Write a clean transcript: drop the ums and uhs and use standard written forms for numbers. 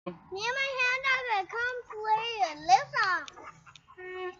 Me and my hand, I come play a listen.